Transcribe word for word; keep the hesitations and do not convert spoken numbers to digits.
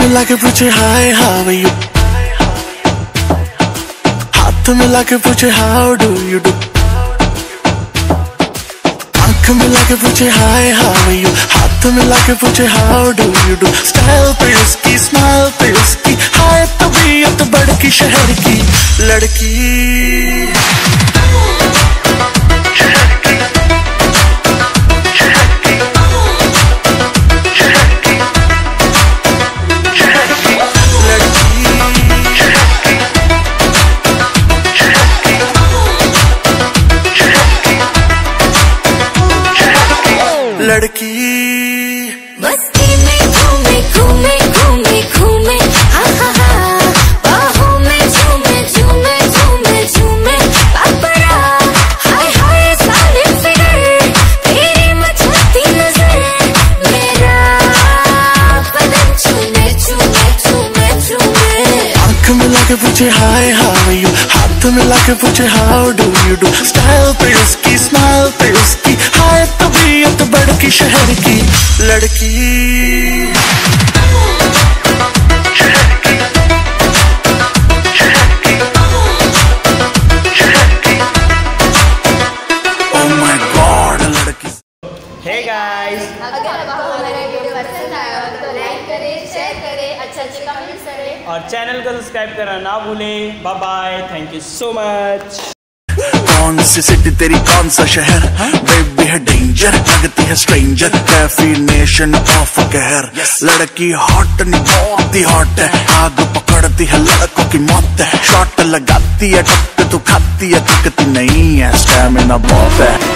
मिला के पूछे हाय हाउ आर यू, हाथ मिला के पूछे हाउ डू यू डू, आंख मिला के पूछे हाय हाउ आर यू, हाथ मिला के पूछे how do you do. Style पे उसकी, स्माइल पे उसकी, हाय तबीयत बड़की शहर की लड़की। लड़की बस्ती में घूमे घूमे घूमे घूमे, हा हा हा, बाहों में झूमे झूमे झूमे झूमे, पापरा हाय हाय सालिम फिगर, तेरी मचलती नजर, मेरा बदन चूमे चूमे चूमे चूमे। आंख मिला के पूछे हाय हाउ आर यू, हाथ मिला के पूछे how do you do. Style पे उसकी, स्माइल पे उसकी, हाय तबीयत बड़की शहर की लड़की। Oh my God, लड़की। Hey guys, अगर आपको हमारा वीडियो पसंद आया हो तो लाइक करें, शेयर करें, अच्छे अच्छे कमेंट्स करें और चैनल को सब्सक्राइब करना ना भूलें। Bye bye, thank you so much. कौन सी सिटी तेरी, कौन सा शहर, बेबी है डेंजर, लगती है स्ट्रेंजर, डेफिनेशन ऑफ कहर। लड़की हॉट नहीं बहुत ही हॉट है, आग पकड़ती है लड़कों की मौत है, शॉट लगाती है टक तो खाती है, दिखती नहीं है, स्टैमिना बहुत है।